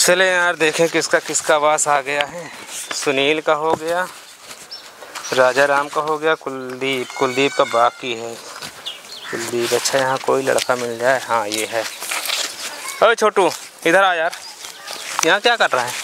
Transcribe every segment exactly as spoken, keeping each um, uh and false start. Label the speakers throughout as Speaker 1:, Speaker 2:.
Speaker 1: चले यार देखें किसका किसका आवास आ गया है। सुनील का हो गया, राजा राम का हो गया, कुलदीप कुलदीप का बाकी है। कुलदीप अच्छा यहाँ कोई लड़का मिल जाए। हाँ ये है। अरे छोटू इधर आ यार, यहाँ क्या कर रहा है?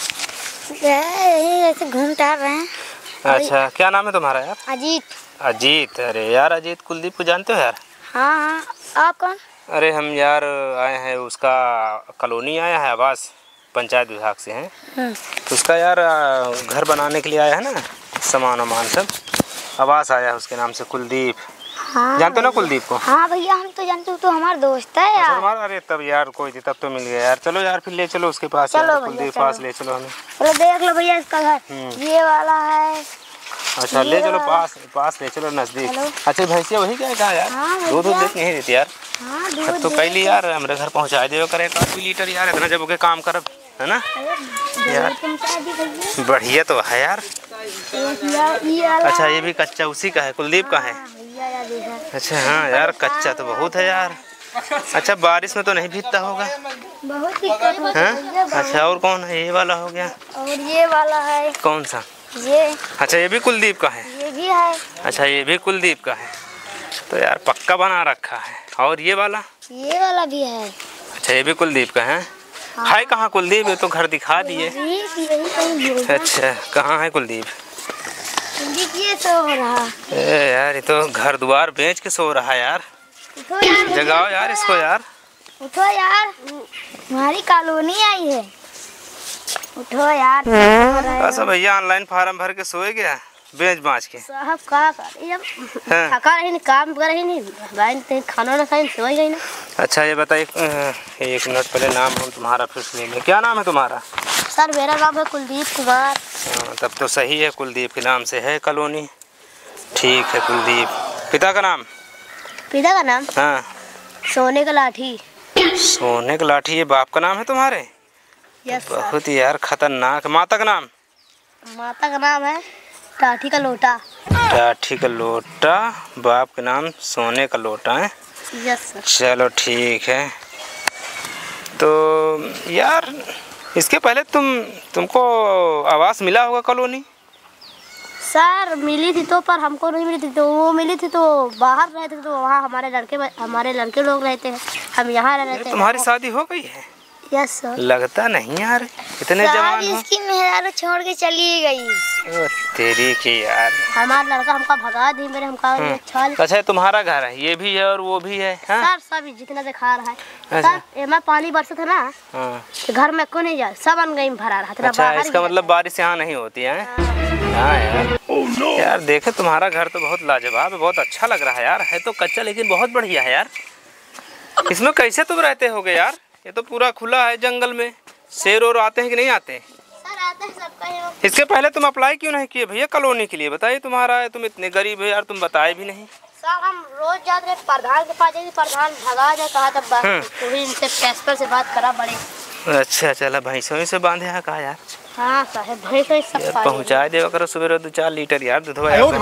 Speaker 2: यही ऐसे घूम टहल रहे हैं।
Speaker 1: अच्छा क्या नाम है तुम्हारा यार?
Speaker 2: अजीत।
Speaker 1: अजीत? अरे यार अजीत कुलदीप को जानते हो यार?
Speaker 2: हाँ हाँ। आप कौन?
Speaker 1: अरे हम यार आए हैं, उसका कॉलोनी आया है आवास, पंचायत विभाग से हैं। तो उसका यार घर बनाने के लिए आया है ना, सामान वामान सब, आवास आया है उसके नाम से कुलदीप।
Speaker 2: हाँ
Speaker 1: जानते हो ना कुलदीप को?
Speaker 2: हाँ भैया हम तो जानते हो, तो हमारा दोस्त है यार।
Speaker 1: हमारा? अरे तब यार कोई थी तब तो मिल गया यार। चलो यार फिर ले चलो उसके पास,
Speaker 2: चलो
Speaker 1: कुलदीप के पास ले चलो हमें।
Speaker 2: चलो देख लो भैया इसका घर ये वाला है।
Speaker 1: अच्छा ले चलो पास पास ले चलो नजदीक। अच्छा भैंसिया वही क्या है यार? दूध दूध देती नहीं देती यार?
Speaker 2: हाँ
Speaker 1: दूध तो कई ली यार हमारे घर पहुँचा दे करे काफी लीटर यार, इतना जब के काम कर है ना यार। बढ़िया तो है यार। अच्छा ये भी कच्चा उसी का है, कुलदीप का है? अच्छा हाँ यार कच्चा तो बहुत है यार। अच्छा बारिश में तो नहीं भीगता होगा?
Speaker 2: बहुत दिक्कत है।
Speaker 1: अच्छा और कौन है? ये वाला हो गया
Speaker 2: और ये वाला है।
Speaker 1: कौन सा?
Speaker 2: ये।
Speaker 1: अच्छा ये भी कुलदीप का है?
Speaker 2: ये भी है। अच्छा
Speaker 1: ये भी कुलदीप का है, तो यार पक्का बना रखा है। और ये वाला? ये वाला भी है। अच्छा ये भी कुलदीप का है? हाँ। है कहाँ कुलदीप? ये तो घर दिखा दिए। अच्छा कहाँ है कुलदीप?
Speaker 2: कुलदीप ये सो रहा।
Speaker 1: ए यार ये तो घर द्वार बेच के सो रहा है यार। जगाओ यार इसको यार।
Speaker 2: उठो यार, हमारी कॉलोनी आई है। उठो यार।
Speaker 1: अच्छा भैया ऑनलाइन फार्म भर के सोए गया बेच बाँच के?
Speaker 2: साहब का थका रही नहीं, काम कर रही नहीं, खाना ना खाई सोई गई ना।
Speaker 1: अच्छा ये बताइए एक मिनट पहले नाम हम तुम्हारा फिर सुन लें। क्या नाम है तुम्हारा?
Speaker 2: सर मेरा नाम है कुलदीप कुमार।
Speaker 1: तब तो सही है, कुलदीप के नाम से है कॉलोनी। ठीक है कुलदीप। पिता का नाम?
Speaker 2: पिता का नाम?
Speaker 1: हाँ
Speaker 2: सोने का लाठी।
Speaker 1: सोने का लाठी? ये बाप का नाम है तुम्हारे?
Speaker 2: यस
Speaker 1: तो बहुत ही यार खतरनाक। माता का नाम?
Speaker 2: माता का नाम है टाठी का लोटा।
Speaker 1: टाठी का लोटा, बाप के नाम सोने का लोटा है।
Speaker 2: Yes sir.
Speaker 1: चलो ठीक है। तो यार इसके पहले तुम तुमको आवास मिला होगा कॉलोनी?
Speaker 2: सर मिली थी तो, पर हमको नहीं मिली थी। तो वो मिली थी तो बाहर रहते थे, तो वहाँ हमारे लड़के हमारे लड़के लोग रहते हैं, हम यहाँ रहते हैं।
Speaker 1: तुम्हारी शादी हो गई है?
Speaker 2: Yes sir.
Speaker 1: लगता नहीं यार इतने जवान हो।
Speaker 2: इसकी मेहरारू छोड़ के चली गई।
Speaker 1: ओ तेरी की यार।
Speaker 2: हमारा लड़का हमका भगा दी मेरे हमका।
Speaker 1: अच्छा तुम्हारा घर है, ये भी है और वो भी है? हाँ? सर
Speaker 2: सब जितना दिखा रहा है। अच्छा। सर मैं पानी बरसा था ना। हाँ। तो घर में को नहीं जा, सब अनगई में भरा रहा था।
Speaker 1: अच्छा इसका मतलब बारिश यहाँ नहीं होती है? हाँ यार। oh, no. यार देखे तुम्हारा घर तो बहुत लाजवाब है, बहुत अच्छा लग रहा है यार। है तो कच्चा लेकिन बहुत बढ़िया है यार। इसमें कैसे तुम रहते होगे यार? ये तो पूरा खुला है जंगल में। शेर और आते हैं कि नहीं आते?
Speaker 2: सर आते हैं सबका।
Speaker 1: इसके पहले तुम अप्लाई क्यों नहीं किए भैया कॉलोनी के लिए? बताइए तुम्हारा है, तुम इतने गरीब है यार, तुम बताए भी नहीं।
Speaker 2: सर हम रोज जाते रहे प्रधान के पास, प्रधान भगा जाए कहा तब बात। तो भी इनसे प्रिंसिपल से बात करा बड़े। अच्छा
Speaker 1: चला भैंसों से बांधे है कहा यार?
Speaker 2: हाँ साहब भैंसों सब
Speaker 1: पहुँचा देवा करो सुबह दो चार लीटर यार दूध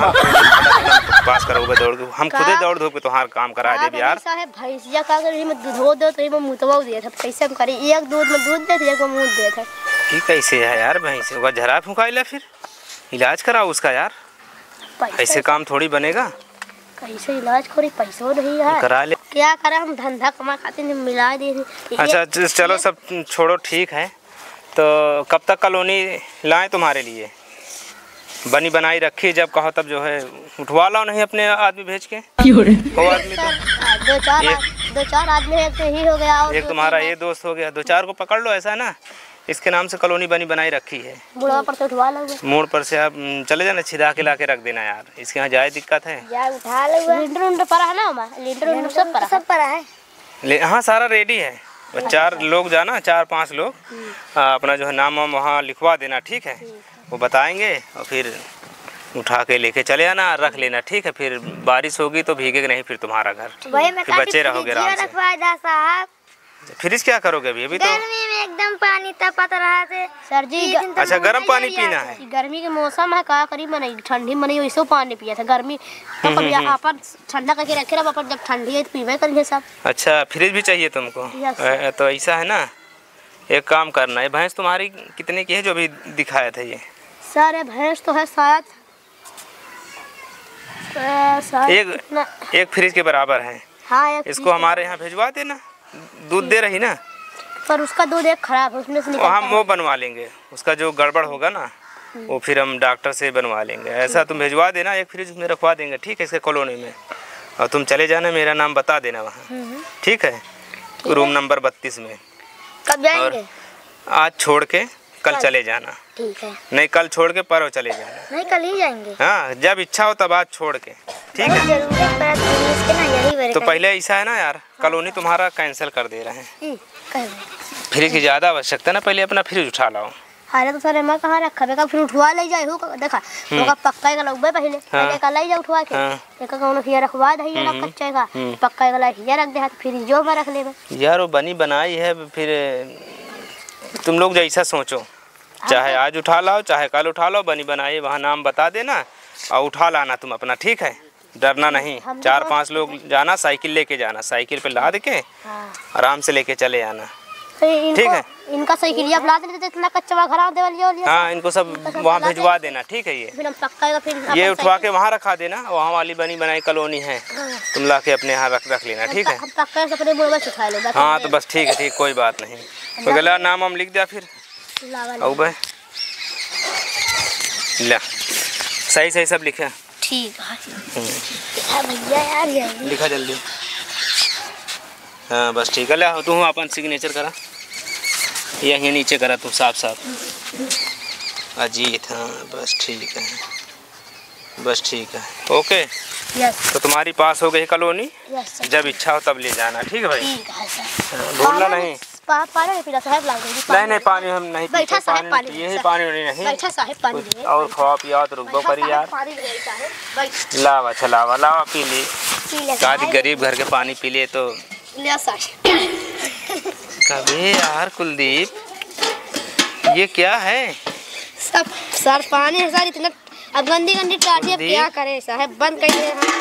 Speaker 1: पास करोगे दौड़ के, हम खुदे दौड़ धूप के तुम्हारा काम करा दे यार।
Speaker 2: साहब भैंसिया का अगर मैं दूध दो तो मैं मुतवा दिया था, कैसे हम करें? एक दूध में दूध देते एक में मूत देते।
Speaker 1: ये कैसे है यार? भैंस होगा झरा फुकाइला, फिर इलाज कराओ उसका यार। ऐसे काम थोड़ी बनेगा।
Speaker 2: कैसे इलाज करी? पैसों नहीं है,
Speaker 1: करा ले।
Speaker 2: क्या करें हम, धंधा कमा खाते नहीं मिला दे।
Speaker 1: अच्छा चलो सब छोड़ो ठीक है। तो कब तक कॉलोनी लाएं तुम्हारे लिए? बनी बनाई रखी, जब कहो तब जो है उठवा लो, नहीं अपने आदमी भेज के। वो आदमी तो
Speaker 2: दो चार दो चार आदमी एक तो ही हो गया।
Speaker 1: एक तुम्हारा ये दोस्त हो गया, दो चार को पकड़ लो ऐसा ना। इसके नाम से कॉलोनी बनी बनाई रखी है।
Speaker 2: मोड़ पर से उठवा लो। मोड़
Speaker 1: पर से आप चले जाना, छिदा के ला के रख देना यार। इसके यहाँ जाए दिक्कत है।
Speaker 2: उठा लो। लिंटर उंटर पड़ा है ना, लिंटर सब पड़ा सब पड़ा है।
Speaker 1: हाँ सारा रेडी है। चार लोग जाना, चार पांच लोग अपना जो है नाम वाम वहाँ लिखवा देना, ठीक है? वो बताएंगे और फिर उठा के लेके चले आना, रख लेना, ठीक है? फिर बारिश होगी तो भीगेगा नहीं फिर तुम्हारा घर, फिर बचे रहोगे आराम से। फ्रिज क्या करोगे अभी? अभी तो
Speaker 2: गर्मी में एकदम पानी तपत रहा थे सर जी।
Speaker 1: अच्छा गर्म पानी पीना है?
Speaker 2: गर्मी के मौसम है, का करी मनाई ठंडी मनाई वैसे पानी पिया था। गर्मी तो कभी अपन ठंडा करके रखे रहा, अपन जब ठंडी है तो पीवे करिए सब।
Speaker 1: अच्छा फ्रिज भी चाहिए तुमको? तो ऐसा है ना, एक काम करना है, भैंस तुम्हारी कितने की है जो अभी दिखाया था ये?
Speaker 2: सर ये भैंस तो है शायद
Speaker 1: एक एक फ्रिज के बराबर है।
Speaker 2: हाँ, एक
Speaker 1: इसको हमारे यहाँ भिजवा देना, दूध दे रही ना।
Speaker 2: पर उसका दूध एक खराब है, उसमें से निकलता
Speaker 1: हम वो बनवा लेंगे, उसका जो गड़बड़ होगा ना वो फिर हम डॉक्टर से बनवा लेंगे। ऐसा तुम भिजवा देना, एक फ्रिज में रखवा देंगे, ठीक है, इसके कॉलोनी में। और तुम चले जाना, मेरा नाम बता देना वहाँ, ठीक है, रूम नंबर बत्तीस में।
Speaker 2: कब जाएंगे?
Speaker 1: आज छोड़ के कल चले जाना।
Speaker 2: ठीक है।
Speaker 1: नहीं कल छोड़ के परसों चले जाना।
Speaker 2: नहीं कल ही जाएंगे।
Speaker 1: हाँ, जब इच्छा हो तब आज छोड़ के, ठीक है। तो पहले ऐसा है ना यार, कॉलोनी तुम्हारा कैंसिल कर दे रहे हैं। फ्रिज की ज़्यादा आवश्यकता ना, पहले अपना फ्रिज उठा लाओ।
Speaker 2: अरे तो सर मैं कहाँ रखा बेका, फिर उठवा ले जाए हो देखा तो का पक्का का लगबे पहले पहले का ले जा उठवा के एक का हिया रखवा दे हिया रख कच्चे का पक्का का हिया रख दे, फिर जो में रख लेबे
Speaker 1: यार। वो बनी बनाई है, फिर तुम लोग जैसा सोचो, चाहे आज उठा लाओ चाहे कल उठा लो, बनी बनाई वहाँ नाम बता देना और उठा लाना तुम अपना, ठीक है, डरना नहीं। चार पांच लोग जाना, साइकिल लेके जाना, साइकिल पे लाद के आराम से लेके चले आना, ठीक है।
Speaker 2: इनका साइकिल आप ला देते, इतना कच्चा घर दे वाली।
Speaker 1: हाँ, इनको सब वहाँ भिजवा देना, ठीक है। ये
Speaker 2: फिर हम पक्का फिर
Speaker 1: ये उठवा के वहाँ रखा देना, वहाँ वाली बनी बनाई कॉलोनी है, तुम ला के अपने यहाँ रख रख लेना, ठीक है। हाँ तो बस ठीक है, ठीक, कोई बात नहीं। तो गला नाम हम लिख दिया फिर ला, सही सही सब लिखा,
Speaker 2: ठीक है भैया यार ये
Speaker 1: लिखा जल्दी। हाँ बस ठीक है, ले तू अपन सिग्नेचर करा, यहीं नीचे करा तू साफ साफ अजीत। हाँ बस ठीक है, बस ठीक है, ओके।
Speaker 2: यस।
Speaker 1: तो तुम्हारी पास हो गई कॉलोनी, जब इच्छा हो तब ले जाना, ठीक है भाई।
Speaker 2: ठीक है सर।
Speaker 1: भूलना नहीं।
Speaker 2: पा, पानी पीना साहब लाग
Speaker 1: नहीं नहीं पानी हम नहीं पीते,
Speaker 2: बैठा साहब पानी
Speaker 1: यही पानी नहीं
Speaker 2: बैठा साहब पानी
Speaker 1: और खवा पिया तो रुकबो करी यार। लावा अच्छा लावा लावा पी ली, कादी गरीब घर के पानी पी लिए तो कभी यार। कुलदीप ये क्या है?
Speaker 2: सब सर पानी है सर, इतना अब गंदी गंदी टाटी, अब क्या करें साहब, बंद कर दे।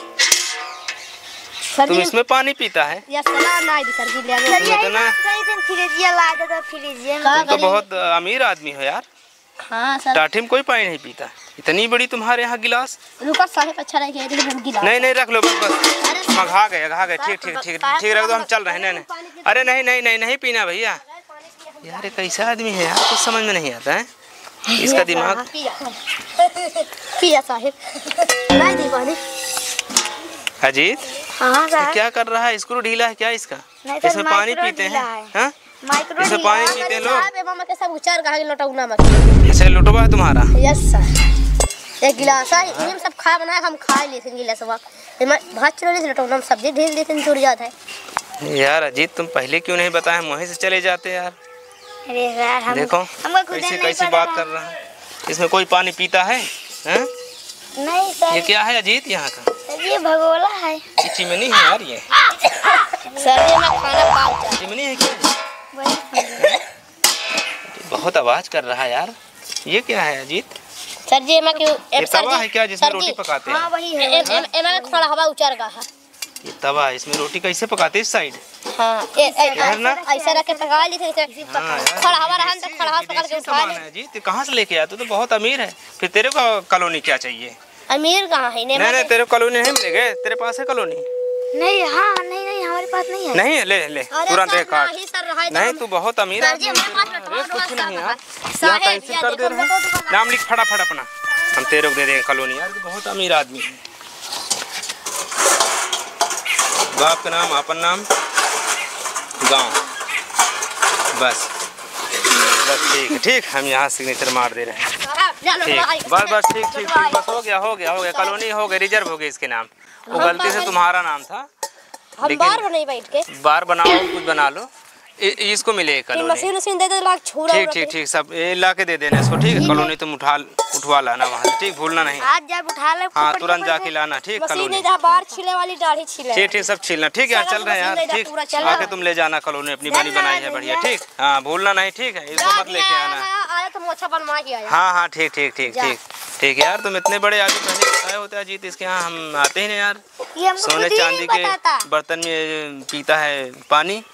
Speaker 1: तुम इसमें पानी पीता है?
Speaker 2: या सलाह ना दी सर की ले
Speaker 1: सर ये ना
Speaker 2: फ्रिज ला दे तो फ्रिज
Speaker 1: तुम तो बहुत अमीर आदमी हो यार।
Speaker 2: हाँ सर।
Speaker 1: टाटी में कोई पानी नहीं पीता, इतनी बड़ी तुम्हारे यहाँ गिलास।
Speaker 2: रुका साहब अच्छा रहे गिलास।
Speaker 1: नहीं नहीं रख लो बस बस, मघा गए घा गए, ठीक ठीक ठीक ठीक रख दो, हम चल रहे हैं। नहीं अरे नहीं नहीं नहीं नहीं पीना भैया। यार कैसा आदमी है यार, कुछ समझ में नहीं आता है इसका दिमाग।
Speaker 2: पिया साहब नहीं दी पानी।
Speaker 1: अजीत
Speaker 2: हाँ सर।
Speaker 1: क्या कर रहा है? स्क्रू ढीला है क्या इसका? इसमें पानी पीते हैं? हाँ इसमें पानी पीते हैं लोग।
Speaker 2: सब उचार कहा लोटौना मत।
Speaker 1: अच्छा लोटवा है तुम्हारा?
Speaker 2: Yes sir. एक गिलास है, हम सब खा बनाए, हम खा लिए थे गिलास वहाँ भात चलो ले लोटौना में सब्जी ढील देते हैं, टूट जाता है।
Speaker 1: यार अजीत तुम पहले क्यों नहीं बताया, हम वहीं से चले जाते यार।
Speaker 2: अरे यार हम
Speaker 1: देखो कैसी कैसी बात कर रहा है, इसमें कोई पानी पीता है? हैं?
Speaker 2: नहीं सर।
Speaker 1: ये क्या है अजीत यहाँ का?
Speaker 2: ये भगोला है।
Speaker 1: चिमनी है यार ये।
Speaker 2: सर ये मैं खाना खा
Speaker 1: चिमनी है क्या? बहुत आवाज कर रहा है यार, ये क्या है अजीत?
Speaker 2: सर जी मैं क्यों
Speaker 1: ये तवा है क्या जिसमें रोटी पकाते हैं?
Speaker 2: हाँ वही है। एम थोड़ा हवा उचार का है।
Speaker 1: ये तवा है, इसमें रोटी कैसे पकाते हैं इस साइड?
Speaker 2: हाँ ऐसा रख के पका ली थी, खड़ा हवा रहन तो खड़ा हवा पकड़ के उठा ले।
Speaker 1: जी तो कहाँ से लेके आया? तू तो बहुत अमीर है, फिर तेरे को कॉलोनी क्या चाहिए?
Speaker 2: अमीर कहाँ है?
Speaker 1: नहीं नहीं तेरे कॉलोनी नहीं मिलेगा, तेरे पास है कॉलोनी?
Speaker 2: नहीं हाँ नहीं नहीं हमारे पास नहीं है।
Speaker 1: नहीं ले ले तुरंत एक काट। नहीं तू बहुत अमीर है,
Speaker 2: कुछ
Speaker 1: नहीं यार, यहाँ कैंसिल कर दे रहे हैं। नाम लिख फटाफट अपना, हम तेरे को दे देंगे कॉलोनी। यार बहुत अमीर आदमी है। बाप का नाम, अपन नाम, गांव, बस बस ठीक है ठीक, हम यहाँ सिग्नेचर मार दे रहे हैं। ठीक बस बस ठीक ठीक ठीक बस हो गया हो गया हो गया, कॉलोनी हो गई, रिजर्व हो गई इसके नाम। वो गलती से तुम्हारा नाम था,
Speaker 2: हम बार नहीं बैठ के
Speaker 1: बार बनाओ, कुछ बना लो, इसको मिले कॉलोनी।
Speaker 2: मशीन मशीन दे दे लाग छोड़ा।
Speaker 1: ठीक ठीक ठीक सब ये ला के दे देना इसको, ठीक है। कॉलोनी तुम उठा उठवा लाना वहाँ, ठीक भूलना नहीं।
Speaker 2: आज जब उठा ले
Speaker 1: हाँ तुरंत जाके लाना, ठीक। कॉलोनी
Speaker 2: बार छिले वाली दाढ़ी छिले,
Speaker 1: ठीक ठीक सब छीलना, ठीक है। चल रहे हैं यार, ठीक आके तुम ले जाना, कॉलोनी अपनी बनी बनाई है बढ़िया, ठीक। हाँ भूलना नहीं, ठीक है। इसको मत लेके आना। हाँ हाँ ठीक ठीक ठीक ठीक ठीक यार, तुम इतने बड़े आदमी पहले आए होते अजीत, इसके यहाँ हम आते ही नहीं यार। सोने चांदी के बर्तन में पीता है पानी,